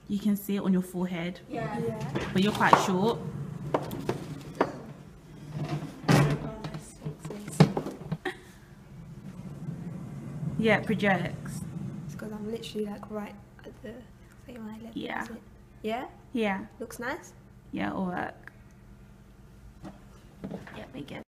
you can see it on your forehead. Yeah. But you're quite short. Yeah, it projects. It's because I'm literally like right at the same eye level. Yeah. Is it? Yeah? Yeah. Looks nice. Yeah, it'll work. Yeah, we good.